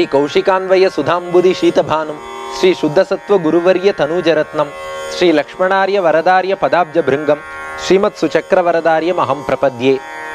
கௌஷிகான்வய சுதாம்புதி ஷீதபானும் ஸ்ரீ சுத்தசத்வ குருவரிய தனூஜரத்னம் ஸ்ரீ லக்ஷ்மணாரிய வரதாரிய பதாப்ஜ பிருங்கம் ஸ்ரீமத் சுசக்கர வரதாரியம் அகம் பிரபத்யே.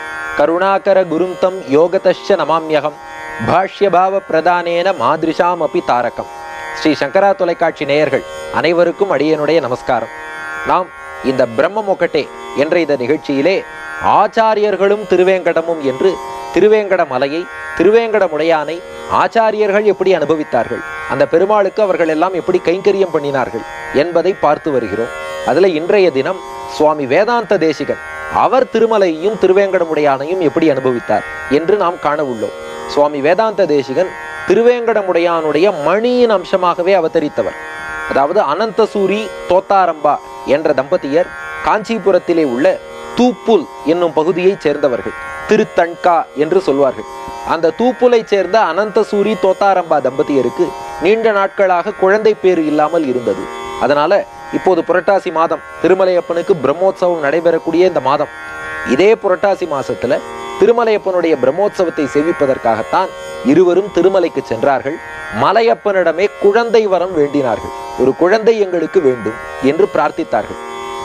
கருணாகர குரும் தம் யோகதஷ்ச நமாம்யகம் பாஷ்யபாவ பிரதானேன மாதிரிஷாம் அபி தாரகம். ஸ்ரீ சங்கரா தொலைக்காட்சி நேயர்கள் அனைவருக்கும் அடியனுடைய நமஸ்காரம். நாம் இந்த பிரம்ம மொக்கட்டே என்ற இந்த நிகழ்ச்சியிலே ஆச்சாரியர்களும் திருவேங்கடமும் என்று திருவேங்கட மலையை, திருவேங்கடமுடையானை ஆச்சாரியர்கள் எப்படி அனுபவித்தார்கள், அந்த பெருமாளுக்கு அவர்கள் எல்லாம் எப்படி கைங்கரியம் பண்ணினார்கள் என்பதை பார்த்து வருகிறோம். அதுல இன்றைய தினம் சுவாமி வேதாந்த தேசிகன் அவர் திருமலையையும் திருவேங்கடமுடையானையும் எப்படி அனுபவித்தார் என்று நாம் காண உள்ளோம். சுவாமி வேதாந்த தேசிகன் திருவேங்கடமுடையானுடைய மணியின் அம்சமாகவே அவதரித்தவர். அதாவது அனந்தசூரி தோத்தாரம்பா என்ற தம்பதியர் காஞ்சிபுரத்திலே உள்ள தூப்புல் என்னும் பகுதியைச் சேர்ந்தவர்கள். திருத்தன்கா என்று சொல்வார்கள். அந்த தூப்புலை சேர்ந்த அனந்தசூரி தோத்தாரம்பா தம்பதியருக்கு நீண்ட நாட்களாக குழந்தை பேறு இல்லாமல் இருந்தது. அதனால இப்போது புரட்டாசி மாதம் திருமலையப்பனுக்கு பிரம்மோற்சவம் நடைபெறக்கூடிய இந்த மாதம், இதே புரட்டாசி மாசத்துல திருமலையப்பனுடைய பிரம்மோற்சவத்தை சேவிப்பதற்காகத்தான் இருவரும் திருமலைக்கு சென்றார்கள். மலையப்பனிடமே குழந்தை வரம் வேண்டினார்கள். ஒரு குழந்தை எங்களுக்கு வேண்டும் என்று பிரார்த்தித்தார்கள்.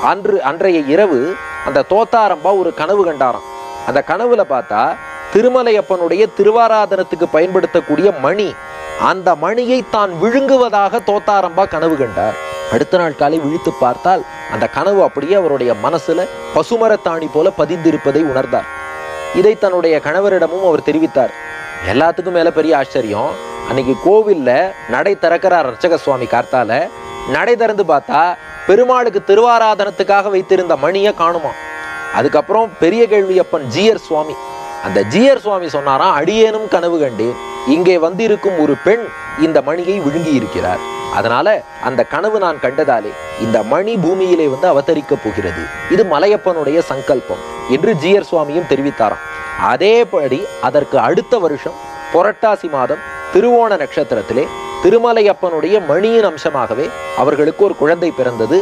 அன்றைய இரவு அந்த தோத்தாரம்பா ஒரு கனவு கண்டாராம். அந்த கனவுல பார்த்தா திருமலையப்பனுடைய திருவாராதனத்துக்கு பயன்படுத்தக்கூடிய மணி, அந்த மணியை தான் விழுங்குவதாக தோத்தாரம்பா கனவு கண்டார். அடுத்த நாள் காலை விழித்து பார்த்தால் அந்த கனவு அப்படியே அவருடைய மனசுல பசுமரத்தாணி போல பதிந்திருப்பதை உணர்ந்தார். இதை தன்னுடைய கணவரிடமும் அவர் தெரிவித்தார். எல்லாத்துக்கும் மேல பெரிய ஆச்சரியம், அன்னைக்கு கோவில்ல நடை திறக்கிறார் அர்ச்சக சுவாமி. கார்த்தால நடை திறந்து பார்த்தா பெருமாளுக்கு திருவாராதனத்துக்காக வைத்திருந்த மணியை காணுமா. அதுக்கப்புறம் பெரிய கேள்வியப்பன் ஜியர் சுவாமி, அந்த ஜியர் சுவாமி சொன்னாராம், அடியேனும் கனவு கண்டேன், இங்கே வந்திருக்கும் ஒரு பெண் இந்த மணியை விழுங்கி இருக்கிறார். அதனால அந்த கனவு நான் கண்டதாலே இந்த மணி பூமியிலே வந்து அவதரிக்க போகிறது, இது மலையப்பனுடைய சங்கல்பம் என்று ஜியர் சுவாமியும் தெரிவித்தாராம். அதேபடி அதற்கு அடுத்த வருஷம் புரட்டாசி மாதம் திருவோண நட்சத்திரத்திலே திருமலையப்பனுடைய மணியின் அம்சமாகவே அவர்களுக்கு ஒரு குழந்தை பிறந்தது.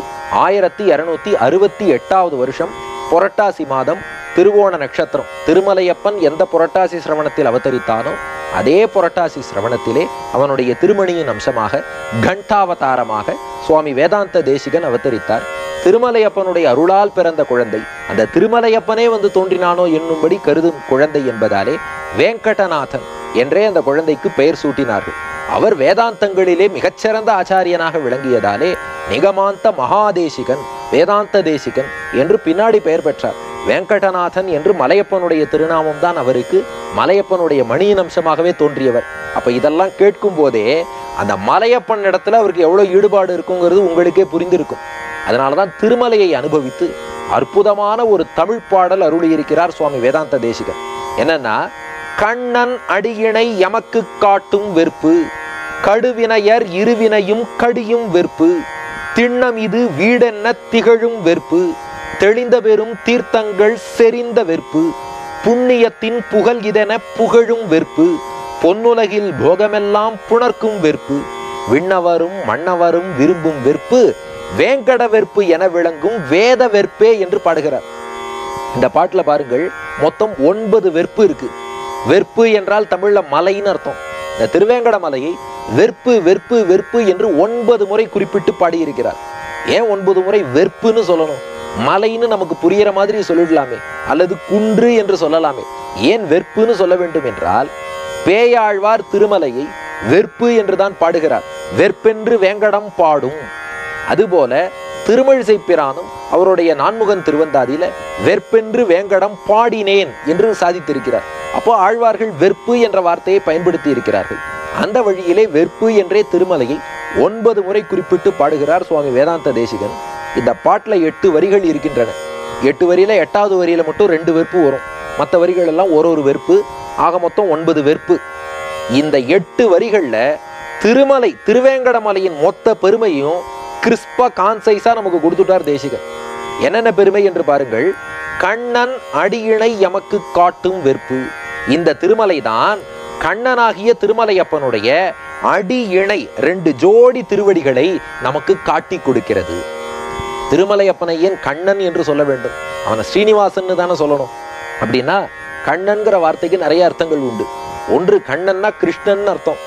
1268வது வருஷம் புரட்டாசி மாதம் திருவோண நட்சத்திரம், திருமலையப்பன் எந்த புரட்டாசி சிரவணத்தில் அவதரித்தானோ அதே புரட்டாசி சிரவணத்திலே அவனுடைய திருமணியின் அம்சமாக கண்டாவதாரமாக சுவாமி வேதாந்த தேசிகன் அவதரித்தார். திருமலையப்பனுடைய அருளால் பிறந்த குழந்தை, அந்த திருமலையப்பனே வந்து தோன்றினானோ என்னும்படி கருதும் குழந்தை என்பதாலே வேங்கடநாதன் என்றே அந்த குழந்தைக்கு பெயர் சூட்டினார்கள். அவர் வேதாந்தங்களிலே மிகச்சிறந்த ஆச்சாரியனாக விளங்கியதாலே நிகமாந்த மகாதேசிகன், வேதாந்த தேசிகன் என்று பின்னாடி பெயர் பெற்றார். வேங்கடநாதன் என்று மலையப்பனுடைய திருநாமம் தான் அவருக்கு. மலையப்பனுடைய மணியின் அம்சமாகவே தோன்றியவர். அப்ப இதெல்லாம் கேட்கும் போதே அந்த மலையப்பன் இடத்துல அவருக்கு எவ்வளவு ஈடுபாடு இருக்குங்கிறது உங்களுக்கே புரிந்திருக்கும். அதனாலதான் திருமலையை அனுபவித்து அற்புதமான ஒரு தமிழ் பாடல் அருளியிருக்கிறார் சுவாமி வேதாந்த தேசிகன். என்னன்னா, கண்ணன் அடியினை எமக்கு காட்டும் வெறுப்பு, கடுவினையர் இருவினையும் கடியும் வெறுப்பு, திண்ணம் இது வீடென்ன திகழும் வெறுப்பு, தெளிந்த பெரும் தீர்த்தங்கள் செறிந்த வெறுப்பு, புண்ணியத்தின் புகழ் இதென புகழும் வெறுப்பு, பொன்னுலகில் போகமெல்லாம் புணர்க்கும் வெறுப்பு, விண்ணவரும் மன்னவரும் விரும்பும் வெறுப்பு, வேங்கட வெறுப்பு என விளங்கும் வேத வெறுப்பே என்று பாடுகிறார். இந்த பாட்டுல பாருங்கள், மொத்தம் 9 வெறுப்பு இருக்கு. வெறுப்பு என்றால் தமிழ்ல மலைன்னு அர்த்தம். இந்த திருவேங்கட மலையை வெறுப்பு வெறுப்பு வெறுப்பு என்று 9 முறை குறிப்பிட்டு பாடியிருக்கிறார். ஏன் 9 முறை வெறுப்புன்னு சொல்லணும்? மலைன்னு நமக்கு புரிகிற மாதிரி சொல்லிடலாமே, அல்லது குன்று என்று சொல்லலாமே. ஏன் வெறுப்புன்னு சொல்ல வேண்டும் என்றால், பேயாழ்வார் திருமலையை வெறுப்பு என்றுதான் பாடுகிறார். வெறுப்பென்று வேங்கடம் பாடும். அதுபோல திருமழிசை பிரானும் அவருடைய நான்முகன் திருவந்தாதியில வெறுப்பென்று வேங்கடம் பாடினேன் என்று சாதித்திருக்கிறார். அப்போ ஆழ்வார்கள் வெறுப்பு என்ற வார்த்தையை பயன்படுத்தி இருக்கிறார்கள். அந்த வழியிலே வெறுப்பு என்றே திருமலையை 9 முறை குறிப்பிட்டு பாடுகிறார் சுவாமி வேதாந்த தேசிகன். இந்த பாட்டுல 8 வரிகள் இருக்கின்றன. 8 வரியில 8வது வரியில மட்டும் 2 வெறுப்பு வரும். மற்ற வரிகள் எல்லாம் ஒரு வெறுப்பு. ஆக மொத்தம் 9 வெறுப்பு. இந்த 8 வரிகள்ல திருமலை, திருவேங்கடமலையின் மொத்த பெருமையும் கிறிஸ்பா கான்சைஸா நமக்கு கொடுத்துட்டார் தேசிகன். என்னென்ன பெருமை என்று பாருங்கள். கண்ணன் அடியினை எமக்கு காட்டும் வெறுப்பு. இந்த திருமலை தான் கண்ணனாகிய திருமலையப்பனுடைய அடி இணை 2 ஜோடி திருவடிகளை நமக்கு காட்டி கொடுக்கிறது. திருமலையப்பனை ஏன் கண்ணன் என்று சொல்ல வேண்டும்? அவனை ஸ்ரீனிவாசன் தானே சொல்லணும். அப்படின்னா கண்ணன்கிற வார்த்தைக்கு நிறைய அர்த்தங்கள் உண்டு. ஒன்று, கண்ணன்னா கிருஷ்ணன் அர்த்தம்.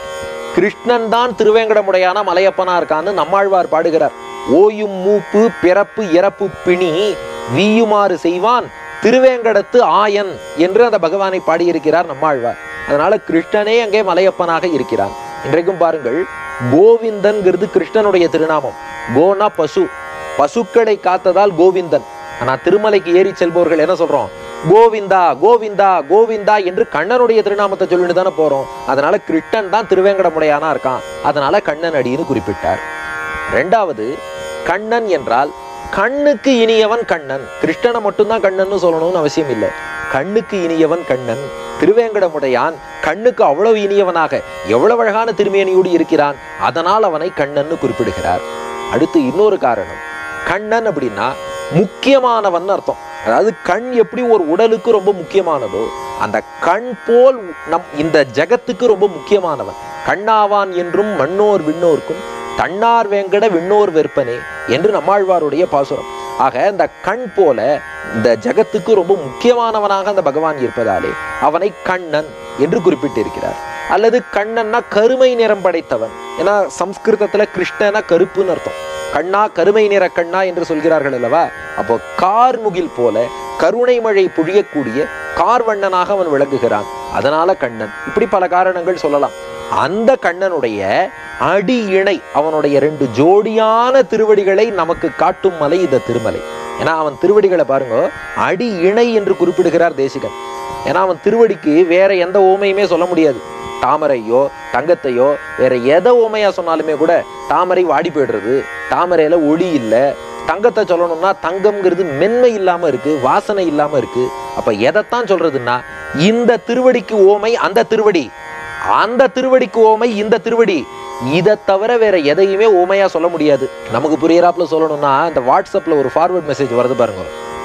கிருஷ்ணன் தான் திருவேங்கடமுடையான மலையப்பனா இருக்கான்னு நம்மாழ்வார் பாடுகிறார். ஓயும் மூப்பு பிறப்பு இறப்பு பிணி வீயுமாறு செய்வான் திருவேங்கடத்து ஆயன் என்று அந்த பகவானை பாடியிருக்கிறார் நம்மாழ்வார். அதனால கிருஷ்ணனே அங்கே மலையப்பனாக இருக்கிறான். இன்றைக்கும் பாருங்கள், கோவிந்தன்கிறது கிருஷ்ணனுடைய திருநாமம். கோனா பசு, பசுக்களை காத்ததால் கோவிந்தன். ஆனா திருமலைக்கு ஏறி செல்பவர்கள் என்ன சொல்றோம்? கோவிந்தா கோவிந்தா கோவிந்தா என்று கண்ணனுடைய திருநாமத்தை சொல்லிட்டு தானே போறோம். அதனால கிருஷ்ணன் தான் திருவேங்கடமுடையானா இருக்கான். அதனால கண்ணன் அடின்னு குறிப்பிட்டார். ரெண்டாவது, கண்ணன் என்றால் கண்ணுக்கு இனியவன் கண்ணன். கிருஷ்ணனை மட்டும்தான் கண்ணன் சொல்லணும்னு அவசியம் இல்லை. கண்ணுக்கு இனியவன் கண்ணன். திருவேங்கடமுடையான் கண்ணுக்கு அவ்வளவு இனியவனாக எவ்வளவு அழகான திருமேனியோடு இருக்கிறான். அதனால் அவனை கண்ணன் குறிப்பிடுகிறார். அடுத்து இன்னொரு காரணம், கண்ணன் அப்படின்னா முக்கியமானவன் அர்த்தம். அதாவது கண் எப்படி ஒரு உடலுக்கு ரொம்ப முக்கியமானதோ, அந்த கண் போல் இந்த ஜகத்துக்கு ரொம்ப முக்கியமானவன். கண்ணாவான் என்றும் மண்ணோர் விண்ணோர்க்கும் தன்னார் வேங்கட விண்ணோர் வெற்பனே என்று நம்மாழ்வாருடைய பாசுரம். ஆக இந்த கண் போல இந்த ஜகத்துக்கு ரொம்ப முக்கியமானவனாக அந்த பகவான் இருப்பதாலே அவனை கண்ணன் என்று குறிப்பிட்டிருக்கிறார். அல்லது கண்ணன்னா கருமை நிறம் படைத்தவன். ஏன்னா சம்ஸ்கிருதத்துல கிருஷ்ணனா கருப்புன்னு அர்த்தம். கண்ணா கருமை நிற கண்ணா என்று சொல்கிறார்கள் அல்லவா? அப்போ கார்முகில் போல கருணை மழை பொழியக்கூடிய கார்வண்ணனாக அவன் விளங்குகிறான். அதனால கண்ணன். இப்படி பல காரணங்கள் சொல்லலாம். அந்த கண்ணனுடைய அடி இணை, அவனுடைய 2 ஜோடியான திருவடிகளை நமக்கு காட்டும் மலை இந்த திருமலை. ஏன்னா அவன் திருவடிகளை பாருங்க, அடி இணை என்று குறிப்பிடுகிறார் தேசிகன். ஏன்னா அவன் திருவடிக்கு வேற எந்த ஓமையுமே சொல்ல முடியாது. தாமரையோ தங்கத்தையோ வேற எதை ஓமையா சொன்னாலுமே கூட தாமரை வாடி போயிடுறது, தாமரையில ஒளி இல்லை. தங்கத்தை சொல்லணும்னா தங்கம்ங்கிறது மென்மை இல்லாம இருக்கு, வாசனை இல்லாம இருக்கு. அப்ப எதைத்தான் சொல்றதுன்னா, இந்த திருவடிக்கு ஓமை அந்த திருவடி, அந்த திருவடிக்கு ஓமை இந்த திருவடி. இதை தவிர வேற எதையுமே ஓமையா சொல்ல முடியாது. நமக்கு புரியறாப்புல சொல்லணும்னா, இந்த வாட்ஸ்அப்ல ஒரு ஃபார்வர்ட் மெசேஜ் வருது பாருங்க,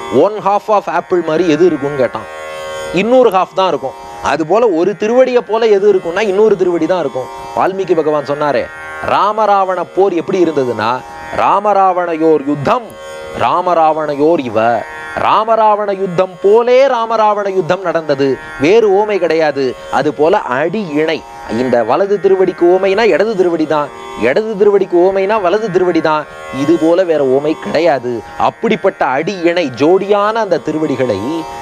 1/2 ஆஃப் ஆப்பிள் மாதிரி எது இருக்குன்னு கேட்டான். இன்னொரு ஹாஃப் தான் இருக்கும். அது போல ஒரு திருவடியை போல எது இருக்கும்னா இன்னொரு திருவடி தான் இருக்கும். வால்மீகி பகவான் சொன்னாரே, ராமராவண போர் எப்படி இருந்ததுன்னா, ராமராவணையோர் யுத்தம் ராமராவணையோர் இவ. ராமராவண யுத்தம் போலே ராமராவண யுத்தம் நடந்தது, வேறு ஓமை கிடையாது. அது போல அடி இணை. இந்த வலது திருவடிக்கு ஓமைனா இடது திருவடி தான், இடது திருவடிக்கு ஓமைனா வலது திருவடி தான். இது போல வேற ஓமை கிடையாது. அப்படிப்பட்ட அடி இணை ஜோடியான அந்த திருவடிகளை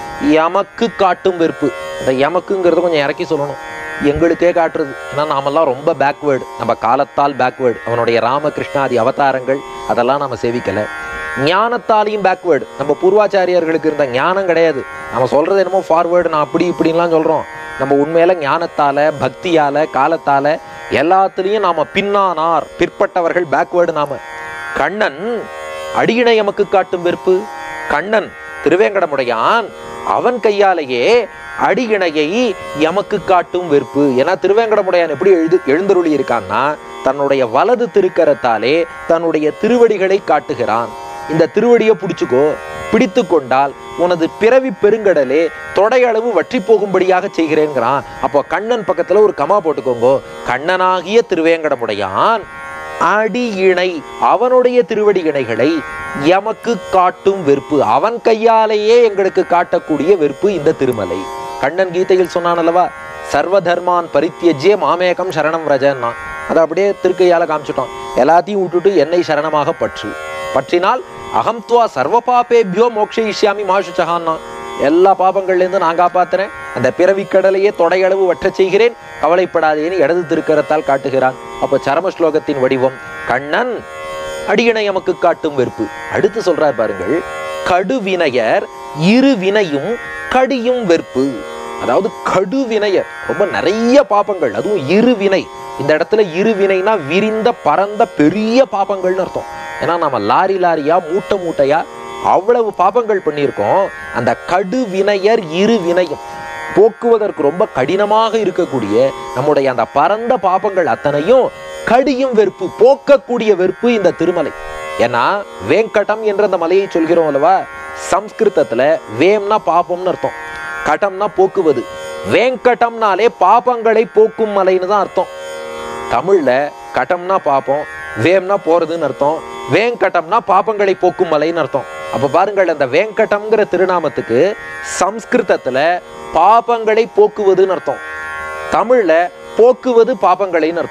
எமக்கு காட்டும் வெறுப்பு. இந்த எமக்குங்கிறத கொஞ்சம் இறக்கி சொல்லணும். எங்களுக்கே காட்டுறது. ஏன்னா நாமெல்லாம் ரொம்ப பேக்வேர்டு, நம்ம காலத்தால் பேக்வேர்டு. அவனுடைய ராமகிருஷ்ணாதி அவதாரங்கள் அதெல்லாம் நம்ம சேவிக்கலை. ஞானத்தாலையும் பேக்வேர்டு. நம்ம பூர்வாச்சாரியர்களுக்கு இருந்த ஞானம் கிடையாது. நம்ம சொல்றது என்னமோ ஃபார்வேர்டு, நான் அப்படி இப்படின்லாம் சொல்றோம். நம்ம உண்மையில ஞானத்தால பக்தியால காலத்தால எல்லாத்துலேயும் நாம பின்னானார், பிற்பட்டவர்கள், பேக்வேர்டு நாம. கண்ணன் அடியினை எமக்கு காட்டும் வெறுப்பு. கண்ணன் திருவேங்கடமுடையான் அவன் கையாலேயே அடியிணையை எமக்கு காட்டும் வெறுப்பு. ஏன்னா திருவேங்கடமுடையான் எப்படி எழுந்தருளி இருக்கான்னா, தன்னுடைய வலது திருக்கரத்தாலே தன்னுடைய திருவடிகளை காட்டுகிறான். இந்த திருவடியை பிடிச்சுக்கோ, பிடித்து கொண்டால் உனது பிறவி பெருங்கடலே தொடையளவு வற்றி போகும்படியாக செய்கிறேங்கிறான். அப்போ கண்ணன் பக்கத்துல ஒரு கமா போட்டுக்கோங்க. கண்ணனாகிய திருவேங்கடமுடையான் அடி இணை, அவனுடைய திருவடி இணைகளை எமக்கு காட்டும் வெறுப்பு. அவன் கையாலேயே எங்களுக்கு காட்டக்கூடிய வெறுப்பு இந்த திருமலை. கண்ணன் கீதையில் சொன்னான் அல்லவா, சர்வதர்மான் பரித்தியஜ்ய மாமேகம் சரணம் ரஜன்னா. அதை அப்படியே திருக்கையால காமிச்சிட்டோம். எல்லாத்தையும் விட்டுட்டு என்னை சரணமாக பற்றினால் அகம் துவா சர்வ பாபேபியோ மோக்ஷயிஷ்யாமி மாசுச்சகான்னா. எல்லா பாபங்கள்லேருந்து நான் காப்பாத்துறேன், அந்த பிறவி கடலையே தொடையளவு வற்ற செய்கிறேன், கவலைப்படாதேன்னு இடது திருக்கரத்தால் காட்டுகிறான். அப்போ சரம ஸ்லோகத்தின் வடிவம் கண்ணன் அடியினை எமக்கு காட்டும் வெறுப்பு. அடுத்து சொல்றார் பாருங்கள், கடுவினையர் இரு வினையும் கடியும் வெறுப்பு. அதாவது கடுவினையர் ரொம்ப நிறைய பாபங்கள், அதுவும் இருவினை. இந்த இடத்துல இருவினைனா விரிந்த பரந்த பெரிய பாபங்கள்னு அர்த்தம். ஏன்னா நம்ம லாரி லாரியா மூட்டை மூட்டையா அவ்வளவு பாபங்கள் பண்ணியிருக்கோம். அந்த கடுவினையர் இரு வினையும் போக்குவதற்கு ரொம்ப கடினமாக இருக்கக்கூடிய நம்முடைய அந்த பரந்த பாபங்கள் அத்தனையும் கடியும் வெறுப்பு, போக்கக்கூடிய வெறுப்பு இந்த திருமலை. ஏன்னா வேங்கடம் என்ற அந்த மலையை சொல்கிறோம் அல்லவா, சம்ஸ்கிருதத்துல வேம்னா பாபம்னு அர்த்தம், கடம்னா போக்குவது. வேங்கடம்னாலே பாபங்களை போக்கும் மலைன்னு தான் அர்த்தம். தமிழ்ல கடம்னா பாபம், வேம்னா போறதுன்னு அர்த்தம், வேங்கடம்னா பாபங்களை போக்கும் மலைன்னு அர்த்தம். அப்ப பாருங்கள், அந்த வேங்கடம்ங்கிற திருநாமத்துக்கு சம்ஸ்கிருதத்துல பாபங்களை போக்குவதுன்னு அர்த்தம், தமிழ்ல போக்குவது பாபங்களைன்னு அர்த்தம்.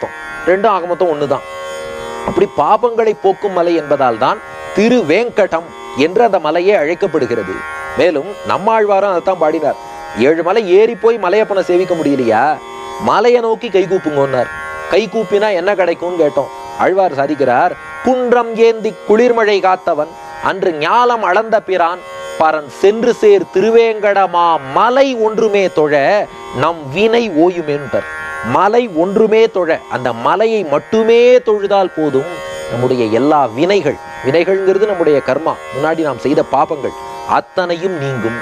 ரெண்டும் ஆக மொத்தம் ஒண்ணுதான். அப்படி பாபங்களை போக்கும் மலை என்பதால் தான் திருவேங்கடம் என்று அந்த மலையே அழைக்கப்படுகிறது. மேலும் நம்மாழ்வாரும் அதைத்தான் பாடினார். 7 மலை ஏறி போய் மலையப்பனை சேவிக்க முடியலையா, மலையை நோக்கி கை கூப்புங்கன்னார். கை கூப்பினா என்ன கிடைக்கும்னு கேட்டோம். ஆழ்வார் சாதிக்கிறார், குன்றம் ஏந்தி குளிர்மழை காத்தவன் அன்று ஞாலம் அளந்த பிரான் பரன் சென்று சேர் திருவேங்கடமா மலை ஒன்றுமே தொழ நம் வினை ஓயுமேன்றார். மலை ஒன்றுமே தொழ, அந்த மலையை மட்டுமே தொழுதால் போதும் நம்முடைய எல்லா வினைகள்ங்கிறது நம்முடைய கர்மா, முன்னாடி நாம் செய்த பாபங்கள் அத்தனையும் நீங்கும்.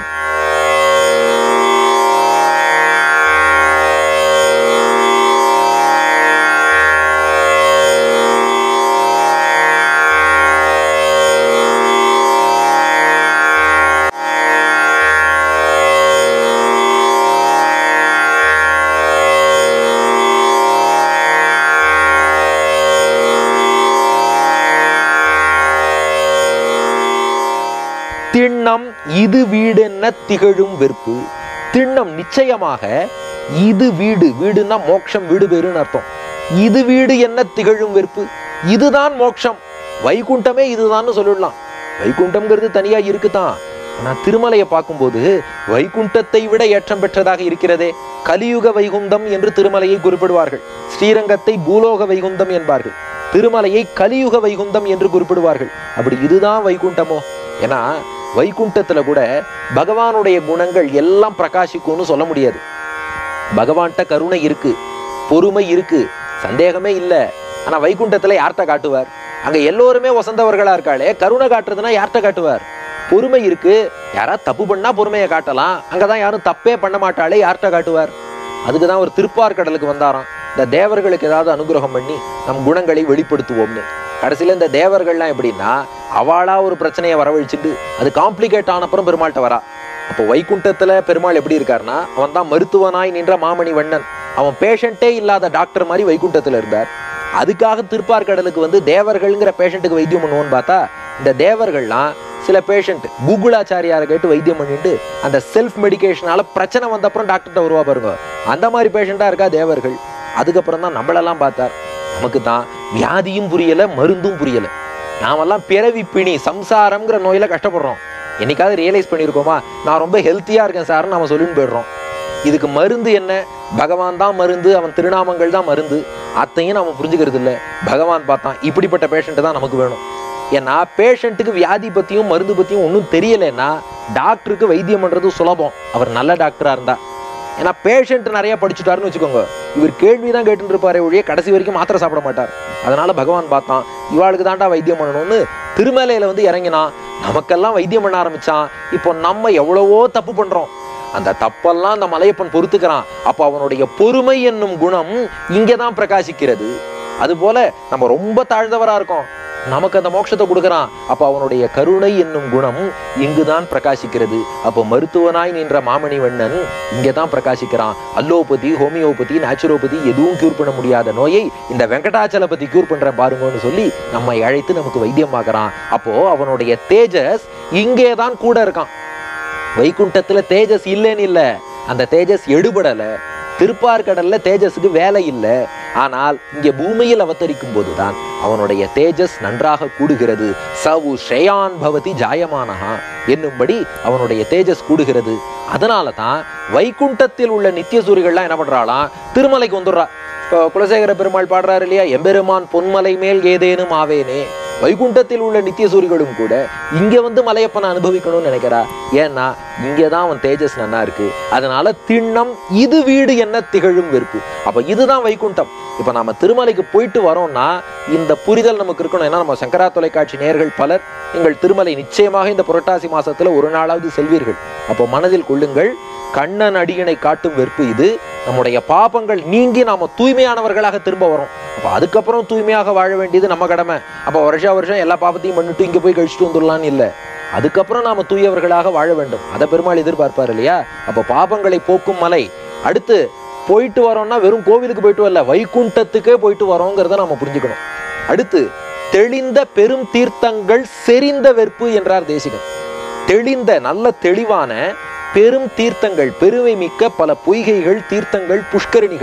திண்ணம் இது வீடென்ன திகழும் வெறுப்பு. திண்ணம் நிச்சயமாக இது வீடு, வீடுன்னா மோட்சம், வீடு பேருன்னு அர்த்தம். இது வீடு என்ன திகழும் வெறுப்பு, இதுதான் மோட்சம், வைகுண்டமே இதுதான்னு சொல்லிடலாம். வைகுண்டம்ங்கிறது தனியா இருக்குதான். ஆனா திருமலையை பார்க்கும்போது வைகுண்டத்தை விட ஏற்றம் பெற்றதாக இருக்கிறதே. கலியுக வைகுந்தம் என்று திருமலையை குறிப்பிடுவார்கள். ஸ்ரீரங்கத்தை பூலோக வைகுந்தம் என்பார்கள். திருமலையை கலியுக வைகுந்தம் என்று குறிப்பிடுவார்கள். அப்படி இதுதான் வைகுண்டமோ? ஏன்னா வைகுண்டத்துல கூட பகவானுடைய குணங்கள் எல்லாம் பிரகாசிக்கும்னு சொல்ல முடியாது. பகவான்கிட்ட கருணை இருக்கு, பொறுமை இருக்கு, சந்தேகமே இல்லை. ஆனா வைகுண்டத்துல யார்கிட்ட காட்டுவார்? அங்க எல்லோருமே வசந்தவர்களா இருக்காளே, கருணை காட்டுறதுன்னா யார்கிட்ட காட்டுவார்? பொறுமை இருக்கு, யாரா தப்பு பண்ணா பொறுமையை காட்டலாம். அங்கதான் யாரும் தப்பே பண்ண மாட்டாளே, யார்கிட்ட காட்டுவார்? அதுக்குதான் ஒரு திருப்பார்கடலுக்கு வந்தாராம். இந்த தேவர்களுக்கு ஏதாவது அனுகிரகம் பண்ணி நம் குணங்களை வெளிப்படுத்துவோம்னு. கடைசியில இந்த தேவர்கள்லாம் எப்படின்னா, அவளா ஒரு பிரச்சனையை வரவழிச்சுட்டு அது காம்ப்ளிகேட் ஆனப்புறம் பெருமாள்கிட்ட வரா. அப்போ வைகுண்டத்துல பெருமாள் எப்படி இருக்காருன்னா, அவன் தான் மருத்துவனாய் நின்ற மாமணி வண்ணன். அவன் பேஷண்டே இல்லாத டாக்டர் மாதிரி வைகுண்டத்துல இருந்தார். அதுக்காக திருப்பார்கடலுக்கு வந்து தேவர்கள்ங்கிற பேஷண்ட்டுக்கு வைத்தியம் பண்ணுவோன்னு பார்த்தா, இந்த தேவர்கள்லாம் சில பேஷண்ட் கூகுளாச்சாரியாரை கேட்டு வைத்தியம் பண்ணிட்டு அந்த செல்ஃப் மெடிக்கேஷனால பிரச்சனை வந்த அப்புறம் டாக்டர்கிட்ட வருவா பாருங்க, அந்த மாதிரி பேஷண்டா இருக்கா தேவர்கள். அதுக்கப்புறம் தான் நம்மளெல்லாம் பார்த்தார். நமக்கு தான் வியாதியும் புரியல, மருந்தும் புரியல. நாமெல்லாம் பிறவி பிணி சம்சாரம்ங்கிற நோயில கஷ்டப்படுறோம். என்னைக்காவது ரியலைஸ் பண்ணியிருக்கோமா? நான் ரொம்ப ஹெல்த்தியா இருக்கேன் சார்னு நம்ம சொல்லின்னு போயிடுறோம். இதுக்கு மருந்து என்ன? பகவான் தான் மருந்து, அவன் திருநாமங்கள் தான் மருந்து. அத்தையும் நம்ம புரிஞ்சுக்கிறது இல்லை. பகவான் பார்த்தான், இப்படிப்பட்ட பேஷண்ட் தான் நமக்கு வேணும். ஏன்னா பேஷண்ட்டுக்கு வியாதி பத்தியும் மருந்து பத்தியும் ஒன்றும் தெரியலைன்னா டாக்டருக்கு வைத்தியம் பண்றது சுலபம், அவர் நல்ல டாக்டரா இருந்தா. ஏன்னா பேஷண்ட் நிறைய படிச்சுட்டாருன்னு வச்சுக்கோங்க, இவர் கேள்விதான் கேட்டுட்டு இருப்பாரே ஒழிய கடைசி வரைக்கும் மாத்திரை சாப்பிட மாட்டார். அதனால பகவான் பார்த்தான், இவாளுக்கு தாண்டா வைத்தியம் பண்ணணும்னு திருமலையில வந்து இறங்கினா, நமக்கெல்லாம் வைத்தியம் பண்ண ஆரம்பிச்சான். இப்போ நம்ம எவ்வளவோ தப்பு பண்றோம், அந்த தப்பெல்லாம் அந்த மலையப்பன் பொறுத்துக்கிறான். அப்போ அவனுடைய பொறுமை என்னும் குணம் இங்கேதான் பிரகாசிக்கிறது. அதுபோல நம்ம ரொம்ப தாழ்ந்தவரா இருக்கோம், நமக்கு அந்த மோட்சத்தை கொடுக்குறான். அப்போ அவனுடைய கருணை என்னும் குணம் இங்குதான் பிரகாசிக்கிறது. அப்போ மருத்துவனாய் நின்ற மாமணி வண்ணன் இங்கே தான் பிரகாசிக்கிறான். அல்லோபதி, ஹோமியோபதி, நேச்சுரோபதி எதுவும் கியூர் பண்ண முடியாத நோயை இந்த வெங்கடாச்சலபதி கியூர் பண்ற பாருங்கன்னு சொல்லி நம்மை அழைத்து நமக்கு வைத்தியம் ஆகிறான். அப்போ அவனுடைய தேஜஸ் இங்கே தான் கூட இருக்கான். வைகுண்டத்துல தேஜஸ் இல்லைன்னு இல்லை, அந்த தேஜஸ் எடுபடல. திருப்பார்கடல்ல தேஜஸுக்கு வேலை இல்லை. ஆனால் இங்கே பூமியில் அவதரிக்கும் போதுதான் அவனுடைய தேஜஸ் நன்றாக கூடுகிறது. சவு ஸ்ரேயான் பவதி ஜாயமானஹா என்னும்படி அவனுடைய தேஜஸ் கூடுகிறது. அதனால தான் வைகுண்டத்தில் உள்ள நித்திய சூரிகள்லாம் என்ன பண்றாளாம், திருமலைக்கு வந்துடுறா. இப்போ குலசேகர பெருமாள் பாடுறாரு இல்லையா, எம்பெருமான் பொன்மலை மேல் ஏதேனும் ஆவேனே. வைகுண்டத்தில் உள்ள நித்திய சூரிகளும் கூட இங்க வந்து மலையப்பனை அனுபவிக்கணும்னு நினைக்கிறா. ஏன்னா இங்கேதான் அவன் தேஜஸ் நன்னா இருக்கு. அதனால திண்ணம் இது வீடு என்ன திகழும் வெறுப்பு. அப்ப இதுதான் வைகுண்டம். இப்ப நாம திருமலைக்கு போயிட்டு வரோம்னா இந்த புரிதல் நமக்கு இருக்கணும். ஏன்னா நம்ம சங்கரா தொலைக்காட்சி நேயர்கள் பலர் எங்கள் திருமலை நிச்சயமாக இந்த புரட்டாசி மாசத்துல ஒரு நாளாவது செல்வீர்கள். அப்போ மனதில் கொள்ளுங்கள், கண்ணன் அடியினை காட்டும் வெறுப்பு இது. நம்முடைய பாபங்கள் நீங்கி நாம தூய்மையானவர்களாக திரும்ப வரோம். அப்போ அதுக்கப்புறம் தூய்மையாக வாழ வேண்டியது நம்ம கடமை. அப்போ வருஷம் எல்லா பாபத்தையும் பண்ணிட்டு இங்க போய் கழிச்சுட்டு வந்துடலான்னு இல்லை. அதுக்கப்புறம் நாம தூயவர்களாக வாழ வேண்டும். அதை பெருமாள் எதிர்பார்ப்பார் இல்லையா. அப்போ பாபங்களை போக்கும் மலை. அடுத்து போயிட்டு வரோம்னா வெறும் கோவிலுக்கு போயிட்டு வரல, வைகுண்டத்துக்கே போயிட்டு வரோங்கிறத நாம புரிஞ்சுக்கணும். அடுத்து தெளிந்த பெரும் தீர்த்தங்கள் செறிந்த வெறுப்பு என்றார் தேசிகன். தெளிந்த நல்ல தெளிவான பெரும் தீர்த்தங்கள், பெருமை மிக்க பல பொய்கைகள், தீர்த்தங்கள், புஷ்கரணிகள்,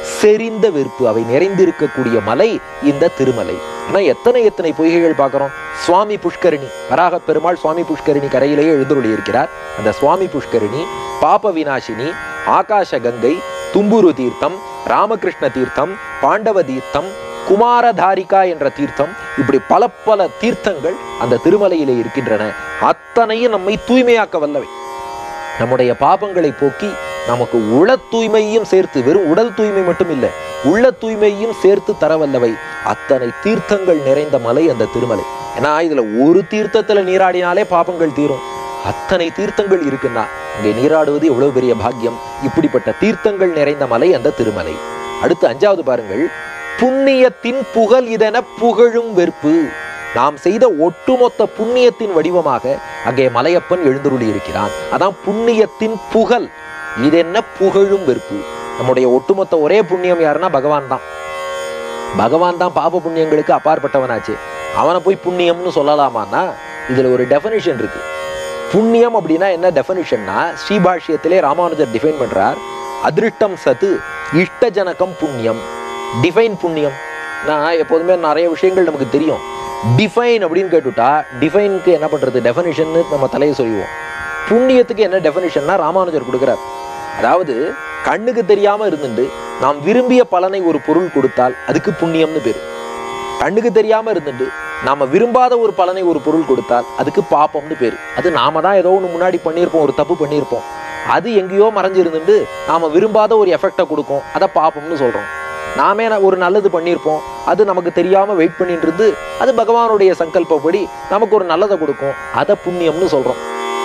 செறிந்த வெறுப்பு அவை நிறைந்திருக்கக்கூடிய மலை இந்த திருமலை. ஆனா எத்தனை எத்தனை பொய்கைகள் பார்க்கிறோம். சுவாமி புஷ்கரணி, வராக பெருமாள் சுவாமி புஷ்கரணி கரையிலேயே எழுந்தருளி இருக்கிறார். அந்த சுவாமி புஷ்கரணி, பாப விநாசினி, ஆகாஷ கங்கை, தும்புரு தீர்த்தம், ராமகிருஷ்ண தீர்த்தம், பாண்டவ தீர்த்தம், குமாரதாரிகா என்ற தீர்த்தம், இப்படி பல பல தீர்த்தங்கள் அந்த திருமலையிலே இருக்கின்றன. அத்தனையும் நம்மை தூய்மையாக்க வல்லவை. நம்முடைய பாபங்களை போக்கி நமக்கு உள தூய்மையும் சேர்த்து, வெறும் உடல் தூய்மை மட்டும் இல்லை, உள்ள தூய்மையும் சேர்த்து தரவல்லவை. அத்தனை தீர்த்தங்கள் நிறைந்த மலை அந்த திருமலை. ஏன்னா இதுல ஒரு தீர்த்தத்துல நீராடினாலே பாபங்கள் தீரும். அத்தனை தீர்த்தங்கள் இருக்குன்னா இங்கே நீராடுவது எவ்வளவு பெரிய பாக்கியம். இப்படிப்பட்ட தீர்த்தங்கள் நிறைந்த மலை அந்த திருமலை. அடுத்து 5வது பாருங்கள். புண்ணியத்தின் புகழ் இதென புகழும் வெறுப்பு. நாம் செய்த ஒட்டுமொத்த புண்ணியத்தின் வடிவமாக அங்கே மலையப்பன் எழுந்தருளி இருக்கிறான். அதான் புண்ணியத்தின் புகழ் இதென்ன புகழும் வெறுப்பு. நம்முடைய ஒட்டுமொத்த ஒரே புண்ணியம் யாருன்னா பகவான் தான். பகவான் தான் பாப புண்ணியங்களுக்கு அப்பாற்பட்டவனாச்சு. அவனை போய் புண்ணியம்னு சொல்லலாமான்னா இதுல ஒரு டெஃபினிஷன் இருக்கு. புண்ணியம் அப்படின்னா என்ன டெஃபினிஷன்னா, ஸ்ரீபாஷ்யத்திலே ராமானுஜர் டிஃபைன் பண்றார். அதிருஷ்டம் சத்து இஷ்டஜனகம் புண்ணியம். டிஃபைன் புண்ணியம். நான் எப்போதுமே நிறைய விஷயங்கள் நமக்கு தெரியும். டிஃபைன் அப்படின்னு கேட்டுட்டா டிஃபைனுக்கு என்ன பண்றது, டெஃபினிஷன் நம்ம தலையை சொல்லுவோம். புண்ணியத்துக்கு என்ன டெஃபினிஷன்னா ராமானுஜர் கொடுக்கிறார். அதாவது கண்ணுக்கு தெரியாம இருந்துட்டு நாம் விரும்பிய பலனை ஒரு பொருள் கொடுத்தால் அதுக்கு புண்ணியம்னு பேரு. கண்ணுக்கு தெரியாம இருந்துட்டு நாம விரும்பாத ஒரு பலனை ஒரு பொருள் கொடுத்தால் அதுக்கு பாப்பம்னு பேரு. அது நாம தான் ஏதோ ஒன்று முன்னாடி பண்ணியிருப்போம், ஒரு தப்பு பண்ணியிருப்போம், அது எங்கேயோ மறைஞ்சிருந்துட்டு நாம விரும்பாத ஒரு எஃபெக்டை கொடுக்கும், அதை பாப்பம்னு சொல்றோம். நாமே ஒரு நல்லது பண்ணியிருப்போம், அது நமக்கு தெரியாம வெயிட் பண்ணிட்டு இருந்து அது பகவானுடைய சங்கல்பப்படி நமக்கு ஒரு நல்லதை கொடுக்கும், அதை புண்ணியம்னு சொல்றோம்.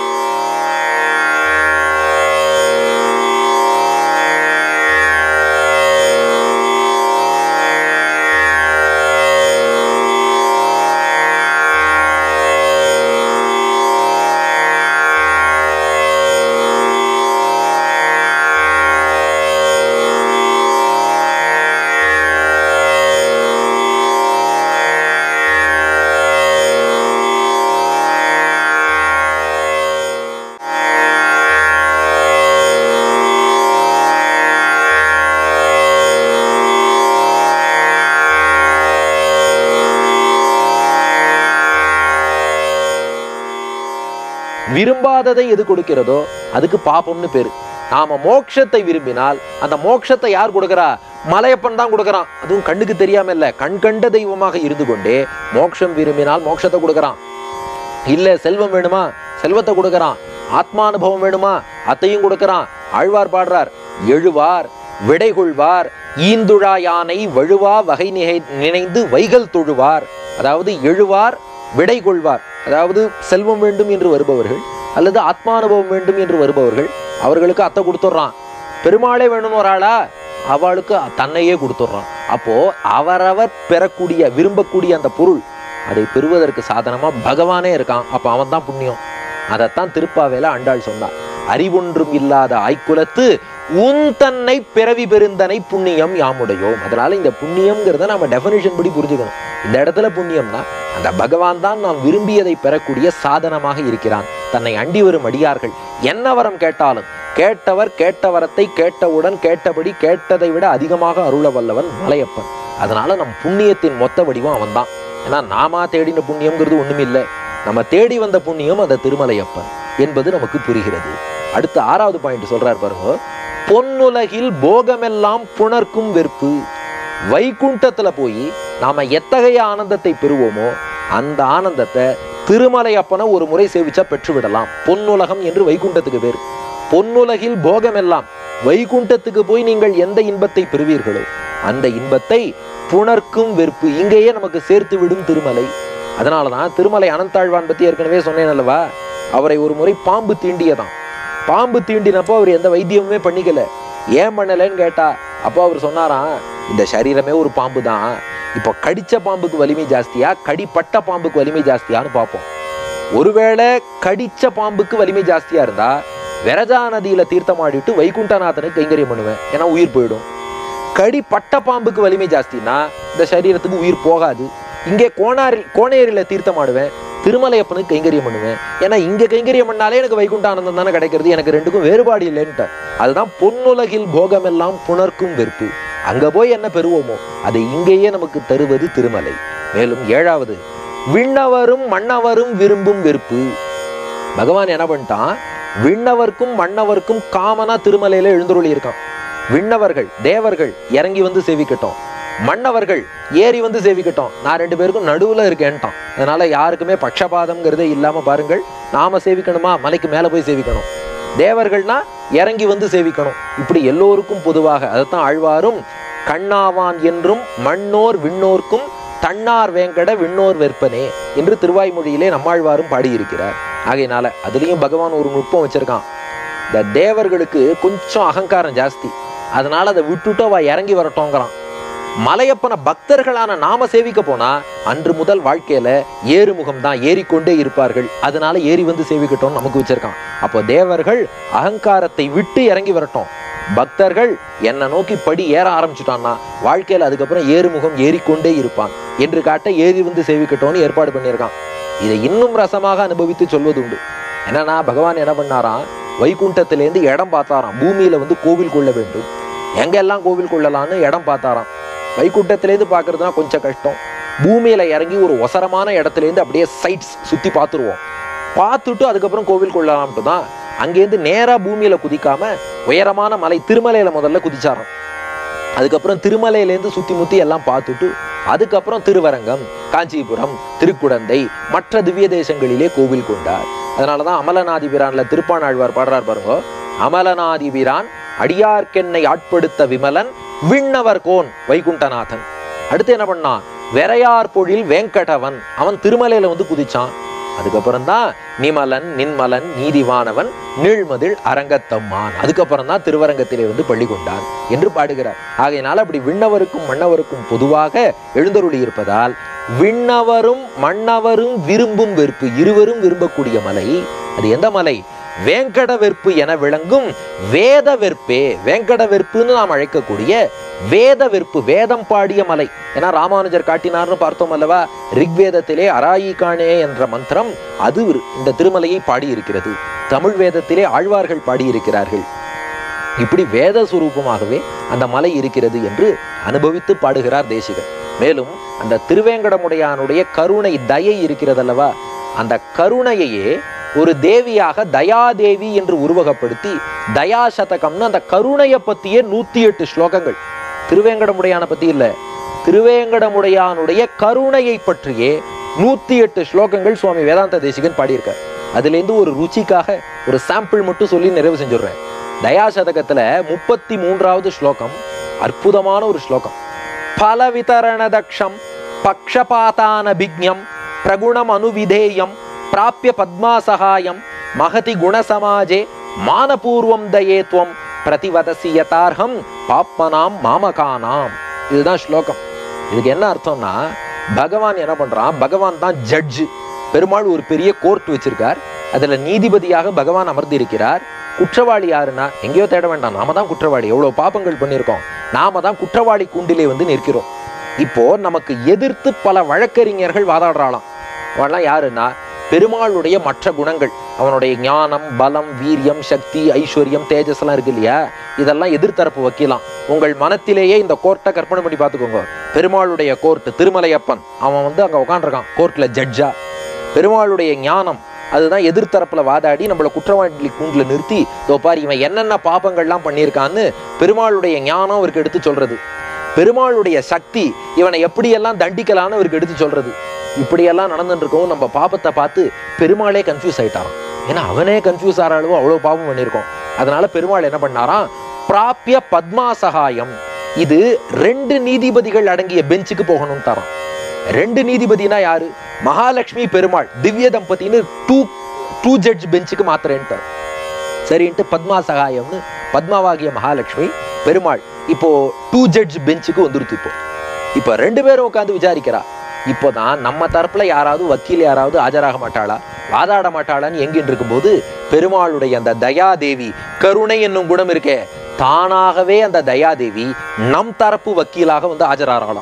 விரும்பாததை எது கொடுக்கிறதோ அதுக்கு பாப்பம்னு பேரு. நாம மோட்சத்தை விரும்பினால் அந்த மோட்சத்தை யார் கொடுக்கிறா? மலையப்பன் தான் கொடுக்கறான். அதுவும் கண்ணுக்கு தெரியாம இல்ல, கண் கண்ட தெய்வமாக இருந்து கொண்டே மோட்சம் விரும்பினால் மோட்சத்தை கொடுக்கறான். இல்ல செல்வம் வேணுமா, செல்வத்தை கொடுக்கறான். ஆத்மானுபவம் வேணுமா, அத்தையும் கொடுக்கறான். ஆழ்வார் பாடுறார், எழுவார் விடை கொள்வார் ஈந்துழா யானை வழுவா வகை நினைந்து வைகல் தொழுவார். அதாவது எழுவார் விடை கொள்வார், அதாவது செல்வம் வேண்டும் என்று வருபவர்கள் அல்லது ஆத்மானுபவம் வேண்டும் என்று வருபவர்கள் அவர்களுக்கு அத்தை கொடுத்துட்றான். பெருமாளே வேணும்னு வராளா, அவளுக்கு தன்னையே கொடுத்துட்றான். அப்போ அவரவர் பெறக்கூடிய விரும்பக்கூடிய அந்த பொருள் அதை பெறுவதற்கு சாதனமா பகவானே இருக்கான். அப்ப அவன் தான் புண்ணியம். அதைத்தான் திருப்பாவேல ஆண்டாள் சொன்னார். அறிவொன்றும் இல்லாத ஆய்குலத்து உன் தன்னை பிறவி பெருந்தனை புண்ணியம் யாமுடையோம். அதனால இந்த புண்ணியம்ங்கிறத நம்ம டெஃபினிஷன் படி புரிஞ்சுக்கணும். இந்த இடத்துல புண்ணியம்னா அந்த பகவான் தான் நாம் விரும்பியதை பெறக்கூடிய சாதனமாக இருக்கிறான். தன்னை அண்டி வரும் அடியார்கள் என்ன வரம் கேட்டாலும் கேட்டவர் கேட்ட வரத்தை கேட்டவுடன் கேட்டபடி கேட்டதை விட அதிகமாக அருள வல்லவன் மலையப்பன். அதனால நம் புண்ணியத்தின் மொத்த வடிவம் அவன் தான். ஏன்னா நாம தேடின புண்ணியம்ங்கிறது ஒண்ணுமே இல்லை, நம்ம தேடி வந்த புண்ணியம் அந்த திருமலையப்பன் என்பது நமக்கு புரிகிறது. அடுத்து 6வது பாயிண்ட் சொல்றார் பாருங்க. பொன்னுலகில் போகமெல்லாம் புணர்க்கும் வெறுப்பு. வைகுண்டத்துல போய் நாம எத்தகைய ஆனந்தத்தை பெறுவோமோ அந்த ஆனந்தத்தை திருமலையப்பனை ஒரு முறை சேவிச்சா பெற்று விடலாம். பொன்னுலகம் என்று வைகுண்டத்துக்கு பேர். பொன்னுலகில் போகமெல்லாம், வைகுண்டத்துக்கு போய் நீங்கள் எந்த இன்பத்தை பெறுவீர்களோ அந்த இன்பத்தை புணர்க்கும் வெறுப்பு இங்கேயே நமக்கு சேர்த்து விடும் திருமலை. அதனாலதான் திருமலை அனந்தாழ்வான் பத்தி ஏற்கனவே சொன்னேன் அல்லவா, அவரை ஒரு முறை பாம்பு தீண்டியதான். பாம்பு தீண்டினப்போ அவர் எந்த வைத்தியமுமே பண்ணிக்கல. ஏன் பண்ணலன்னு கேட்டா அப்போ அவர் சொன்னாராம், இந்த சரீரமே ஒரு பாம்பு தான், இப்போ கடிச்ச பாம்புக்கு வலிமை ஜாஸ்தியா கடிப்பட்ட பாம்புக்கு வலிமை ஜாஸ்தியான்னு பார்ப்போம். ஒருவேளை கடிச்ச பாம்புக்கு வலிமை ஜாஸ்தியா இருந்தா விரஜா நதியில தீர்த்தமாடிட்டு வைகுண்டநாதனுக்கு கைங்கரியம் பண்ணுவேன், ஏன்னா உயிர் போயிடும். கடிப்பட்ட பாம்புக்கு வலிமை ஜாஸ்தின்னா இந்த சரீரத்துக்கு உயிர் போகாது. இங்கே கோணேரியில தீர்த்தமாடுவேன், திருமலையப்பனுக்கு கைங்கரியம் பண்ணுவேன், ஏன்னா இங்க கைங்கரியம் பண்ணாலே எனக்கு வைகுண்டானந்தம் தானே கிடைக்கிறது, எனக்கு ரெண்டுக்கும் வேறுபாடு இல்லைன்ட்டு. அதுதான் பொன்னுலகில் போகமெல்லாம் புணர்க்கும் வெறுப்பு. அங்க போய் என்ன பெறுவோமோ அதை இங்கேயே நமக்கு தருவது திருமலை. மேலும் 7வது, விண்ணவரும் மன்னவரும் விரும்பும் வெறுப்பு. பகவான் என்ன பண்ணிட்டான், விண்ணவர்க்கும் மன்னவர்க்கும் காமனா திருமலையில எழுந்தருளி இருக்கான். விண்ணவர்கள் தேவர்கள் இறங்கி வந்து சேவிக்கட்டும், மன்னவர்கள் ஏறி வந்து சேவிக்கட்டும், நான் 2 பேருக்கும் நடுவுல இருக்கேன்ட்டான். அதனால யாருக்குமே பட்சபாதம்ங்கிறதே இல்லாம பாருங்கள், நாம சேவிக்கணுமா மலைக்கு மேல போய் சேவிக்கணும், தேவர்கள்னா இறங்கி வந்து சேவிக்கணும். இப்படி எல்லோருக்கும் பொதுவாக அதைத்தான் ஆழ்வாரும் கண்ணாவான் என்றும் மண்ணோர் விண்ணோர்க்கும் தன்னார் வேங்கட விண்ணோர் வெற்பனே என்று திருவாய்மொழியிலே நம்மாழ்வாரும் பாடியிருக்கிறார். ஆகையினால அதுலேயும் பகவான் ஒரு நுட்பம் வச்சிருக்கான். இந்த தேவர்களுக்கு கொஞ்சம் அகங்காரம் ஜாஸ்தி, அதனால அதை விட்டுட்டு அவ இறங்கி வரட்டோங்கிறான். மலையப்பனை பக்தர்களான நாம சேவிக்க போனா அன்று முதல் வாழ்க்கையில ஏறுமுகம் தான், ஏறிக்கொண்டே இருப்பார்கள். அதனால ஏறி வந்து சேவிக்கட்டும் நமக்கு வச்சிருக்கான். அப்போ தேவர்கள் அகங்காரத்தை விட்டு இறங்கி வரட்டும், பக்தர்கள் என்னை நோக்கி படி ஏற ஆரம்பிச்சுட்டான்னா வாழ்க்கையில அதுக்கப்புறம் ஏறுமுகம் ஏறிக்கொண்டே இருப்பான் என்று காட்ட ஏறி வந்து சேவிக்கட்டும்னு ஏற்பாடு பண்ணியிருக்கான். இதை இன்னும் ரசமாக அனுபவித்து சொல்வது உண்டு. என்னன்னா பகவான் என்ன பண்ணாராம், வைகுண்டத்திலேருந்து இடம் பார்த்தாராம், பூமியில வந்து கோவில் கொள்ள வேண்டும், எங்கெல்லாம் கோவில் கொள்ளலான்னு இடம் பார்த்தாராம். வைகுண்டத்திலேருந்து பார்க்கறதுனா கொஞ்சம் கஷ்டம், பூமியில இறங்கி ஒரு ஒசரமான இடத்துலேருந்து அப்படியே சைட்ஸ் சுத்தி பார்த்துருவோம், பார்த்துட்டு அதுக்கப்புறம் கோவில் கொள்ளலாம்ட்டு தான் அங்கேருந்து நேரா பூமியில குதிக்காம உயரமான மலை திருமலையில முதல்ல குதிச்சாராம். அதுக்கப்புறம் திருமலையிலேருந்து சுத்தி முத்தி எல்லாம் பார்த்துட்டு அதுக்கப்புறம் திருவரங்கம், காஞ்சிபுரம், திருக்குடந்தை, மற்ற திவ்ய தேசங்களிலே கோவில் கொண்டார். அதனாலதான் அமலநாதிபிரான்ல திருப்பாணாழ்வார் பாடுறார் பாருங்க, அமலநாதிபிரான் அடியார்க்கென்னை ஆட்படுத்த விமலன் விண்ணவர் கோன் வைகுண்டநாதன். அடுத்து என்ன பண்ணான், வெறையார் பொழில் வேங்கடவன், அவன் திருமலையில வந்து குதிச்சான். அதுக்கப்புறம் தான் நிமலன் நின்மலன் நீதிவானவன் நீழ்மதில் அரங்கத்தம்மான், அதுக்கப்புறம் தான் திருவரங்கத்திலே வந்து பள்ளி கொண்டான் என்று பாடுகிறார். ஆகையினால அப்படி விண்ணவருக்கும் மன்னவருக்கும் பொதுவாக எழுந்தருளி இருப்பதால் விண்ணவரும் மன்னவரும் விரும்பும் வெறுப்பு, இருவரும் விரும்பக்கூடிய மலை அது எந்த மலை, வேங்கட வெற்பு என விளங்கும் வேத வெற்பே. வேங்கட வெற்புன்னு நாம் அழைக்கக்கூடிய வேத வெற்பு, வேதம் பாடிய மலை. ஏன்னா ராமானுஜர் காட்டினார்னு பார்த்தோம் அல்லவா, ரிக்வேதத்திலே அராயிகானே என்ற மந்திரம் அது இந்த திருமலையை பாடியிருக்கிறது. தமிழ் வேதத்திலே ஆழ்வார்கள் பாடியிருக்கிறார்கள். இப்படி வேத சுரூபமாகவே அந்த மலை இருக்கிறது என்று அனுபவித்து பாடுகிறார் தேசிகர். மேலும் அந்த திருவேங்கடமுடையானுடைய கருணை தயை இருக்கிறதல்லவா, அந்த கருணையையே ஒரு தேவியாக தயாதேவி என்று உருவகப்படுத்தி தயாசதகம்னு அந்த கருணையை பத்தியே 108 ஸ்லோகங்கள். திருவேங்கடமுடையான பத்தி இல்ல, திருவேங்கடமுடையானுடைய கருணையை பற்றியே 108 ஸ்லோகங்கள் சுவாமி வேதாந்த தேசிகன் பாடியிருக்கார். அதுல இருந்து ஒரு ருச்சிக்காக ஒரு சாம்பிள் மட்டும் சொல்லி நிறைவு செஞ்சுடுறேன். தயாசதகத்துல 33வது ஸ்லோகம் அற்புதமான ஒரு ஸ்லோகம். பல விதரணதக்ஷம் பக்ஷபாதான பிக்ஞம் பிரகுணம் அனுவிதேயம் பிராப்ய பத்மாசகாயம் மகதி குணசமாஜே மானபூர்வம் தயேத்வம் பிரதிவதசி யதார்ஹம் பாப்மனாம் மாமகானாம். இதுதான் ஸ்லோகம். இதுக்கு என்ன அர்த்தம்னா, பகவான் என்ன பண்றான், பகவான் தான் ஜட்ஜு. பெருமாள் ஒரு பெரிய கோர்ட் வச்சிருக்கார், அதுல நீதிபதியாக பகவான் அமர்ந்து இருக்கிறார். குற்றவாளி யாருன்னா எங்கேயோ தேட வேண்டாம், நாம தான் குற்றவாளி, எவ்வளவு பாபங்கள் பண்ணியிருக்கோம், நாம தான் குற்றவாளி கூண்டிலே வந்து நிற்கிறோம். இப்போ நமக்கு எதிர்த்து பல வழக்கறிஞர்கள் வாதாடுறாளாம். அவெல்லாம் யாருன்னா பெருமாளுடைய மற்ற குணங்கள், அவனுடைய ஞானம், பலம், வீரியம், சக்தி, ஐஸ்வர்யம், தேஜஸ் எல்லாம் இருக்கு இல்லையா, இதெல்லாம் எதிர்த்தரப்பு வைக்கலாம். உங்கள் மனத்திலேயே இந்த கோர்ட்டை கற்பனை பண்ணி பார்த்துக்கோங்க. பெருமாளுடைய கோர்ட் திருமலையப்பன், அவன் வந்து அங்க உட்காந்துருக்கான் கோர்ட்ல ஜட்ஜா. பெருமாளுடைய ஞானம் அதுதான் எதிர்த்தரப்புல வாதாடி நம்மளை குற்றவாளி கூண்டுல நிறுத்தி தோப்பாரி இவன் என்னென்ன பாபங்கள்லாம் பண்ணியிருக்கான்னு பெருமாளுடைய ஞானம் அவருக்கு எடுத்து சொல்றது. பெருமாளுடைய சக்தி இவனை எப்படியெல்லாம் தண்டிக்கலான்னு அவருக்கு எடுத்து சொல்றது. இப்படியெல்லாம் நடந்துட்டு இருக்கோம். நம்ம பாபத்தை பார்த்து பெருமாளே கன்ஃபியூஸ் ஆயிட்டாராம். ஏன்னா அவனே கன்ஃபியூஸ் ஆகிற அளவு அவ்வளவு பாபம் பண்ணியிருக்கோம். அதனால பெருமாள் என்ன பண்ணாராம், பிராப்ய பத்மாசகாயம், இது 2 நீதிபதிகள் அடங்கிய பெஞ்சுக்கு போகணும் தரான். 2 நீதிபதினா யாரு, மகாலட்சுமி பெருமாள் திவ்ய தம்பதின்னு 2 ஜட்ஜ் பெஞ்சுக்கு மாத்திரேன்ட்டார். சரின்ட்டு பத்மாசகாயம்னு பத்மாவாகிய மகாலட்சுமி பெருமாள் இப்போ 2 ஜட்ஜ் பெஞ்சுக்கு வந்துருத்து. இப்போ 2 பேரும் உட்காந்து விசாரிக்கிறா. இப்போதான் நம்ம தரப்புல யாராவது வக்கீல் யாராவது ஆஜராக மாட்டாளா, வாதாட மாட்டாளான்னு எங்கின்னு இருக்கும்போது பெருமாளுடைய அந்த தயாதேவி, கருணை என்னும் குணம் இருக்கே, தானாகவே அந்த தயாதேவி நம் தரப்பு வக்கீலாக வந்து ஆஜராகலாம்.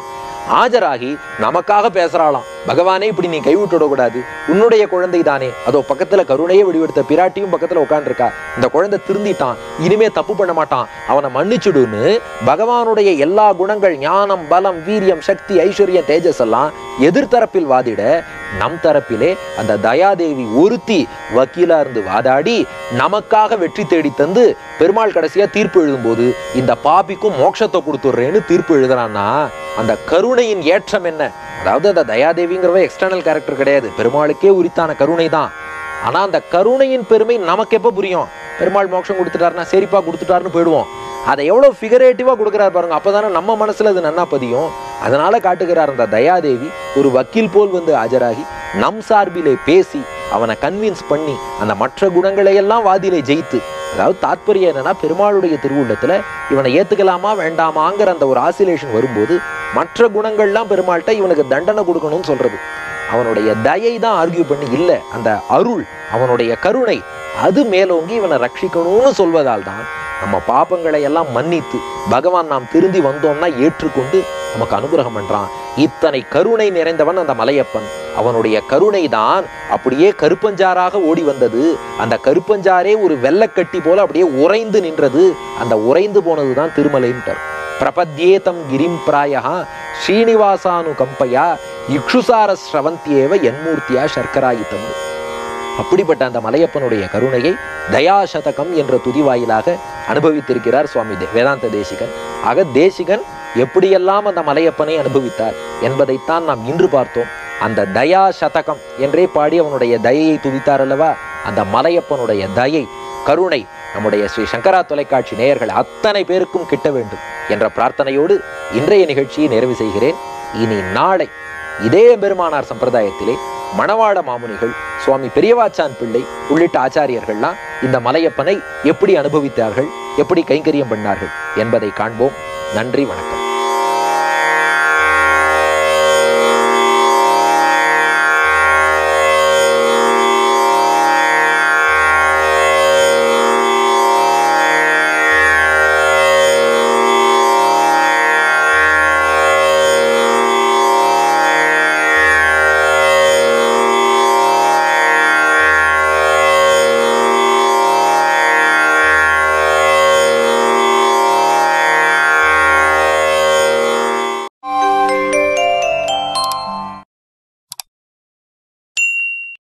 ஆஜராகி நமக்காக பேசுறாளாம். பகவானே, இப்படி நீ கைவிட்டுடக்கூடாது, உன்னுடைய குழந்தை தானே, அதோ பக்கத்துல கருணையே வடிவெடுத்த பிராட்டியும் பக்கத்துல உட்காந்துருக்கா, இந்த குழந்தை திருந்திட்டான், இனிமே தப்பு பண்ண மாட்டான், அவனை மன்னிச்சுடுன்னு பகவானுடைய எல்லா குணங்கள், ஞானம், பலம், வீரியம், சக்தி, ஐஸ்வர்யம், தேஜஸ் எல்லாம் எதிர்த்தரப்பில் வாதிட, நம் தரப்பிலே அந்த தயாதேவி ஒருத்தி வக்கீலா இருந்து வாதாடி நமக்காக வெற்றி தேடி தந்து பெருமாள் கடைசியா தீர்ப்பு எழுதும்போது இந்த பாபிக்கும் மோட்சத்தை கொடுத்துடுறேன்னு தீர்ப்பு எழுதுறான்னா அந்த கருணையின் ஏற்றம் என்ன? அதாவது அந்த தயாதேவிங்கிறவ எக்ஸ்டர்னல் கேரக்டர் கிடையாது, பெருமாளுக்கே உரித்தான கருணை தான். ஆனா அந்த கருணையின் பெருமை நமக்கு எப்ப புரியும்? பெருமாள் மோட்சம் கொடுத்துட்டாருன்னா சரிப்பா கொடுத்துட்டாருன்னு போயிடுவோம். அதை எவ்வளவு ஃபிகரேட்டிவா கொடுக்குறாரு பாருங்க, அப்பதானே நம்ம மனசுல அது நன்னா பதியும். அதனால காட்டுகிறார் அந்த தயாதேவி ஒரு வக்கீல் போல் வந்து ஆஜராகி நம் சார்பிலே பேசி அவனை கன்வின்ஸ் பண்ணி அந்த மற்ற குணங்களை எல்லாம் வாதிலே ஜெயித்து, அதாவது தாத்பரியம் என்னன்னா, பெருமாளுடைய திருவுள்ளத்துல இவனை ஏத்துக்கலாமா வேண்டாமாங்கிற அந்த ஒரு ஆசிலேஷன் வரும்போது மற்ற குணங்கள்லாம் பெருமாள்கிட்ட இவனுக்கு தண்டனை கொடுக்கணும்னு சொல்றது. அவனுடைய தயை தான் ஆர்கியூ பண்ணி இல்ல, அந்த அருள், அவனுடைய கருணை அது மேலோங்கி இவனை ரட்சிக்கணும்னு சொல்வதால் தான் நம்ம பாபங்களை எல்லாம் மன்னித்து பகவான் நாம் திருந்தி வந்தோம்னா ஏற்றுக்கொண்டு நமக்கு அனுகிரகம் பண்றான். இத்தனை கருணை நிறைந்தவன் அந்த மலையப்பன். அவனுடைய கருணை தான் அப்படியே கருப்பஞ்சாராக ஓடி வந்தது. அந்த கருப்பஞ்சாரே ஒரு வெள்ளக்கட்டி போல அப்படியே உறைந்து நின்றது. அந்த உறைந்து போனதுதான் திருமலைன்ட்டார். பிரபத்யேதம் கிரிம் பிராயா ஸ்ரீனிவாசானு கம்பையா இக்ஷுசார ஸ்ரவந்தியேவ என்மூர்த்தியா சர்க்கராயுத்தம். அப்படிப்பட்ட அந்த மலையப்பனுடைய கருணையை தயாசதகம் என்ற துதிவாயிலாக அனுபவித்திருக்கிறார் சுவாமி வேதாந்த தேசிகன். ஆக தேசிகன் எப்படியெல்லாம் அந்த மலையப்பனை அனுபவித்தார் என்பதைத்தான் நாம் இன்று பார்த்தோம். அந்த தயா சதகம் என்றே பாடி அவனுடைய தயையை துதித்தார் அல்லவா? அந்த மலையப்பனுடைய தயை, கருணை நம்முடைய ஸ்ரீ சங்கரா தொலைக்காட்சி நேயர்கள் அத்தனை பேருக்கும் கிட்ட வேண்டும் என்ற பிரார்த்தனையோடு இன்றைய நிகழ்ச்சியை நிறைவு செய்கிறேன். இனி நாளை இதே பெருமானார் சம்பிரதாயத்திலே மணவாள மாமுனிகள், சுவாமி பெரியவாச்சான் பிள்ளை உள்ளிட்ட ஆச்சாரியர்கள்லாம் இந்த மலையப்பனை எப்படி அனுபவித்தார்கள், எப்படி கைங்கரியம் பண்ணார்கள் என்பதை காண்போம். நன்றி, வணக்கம்.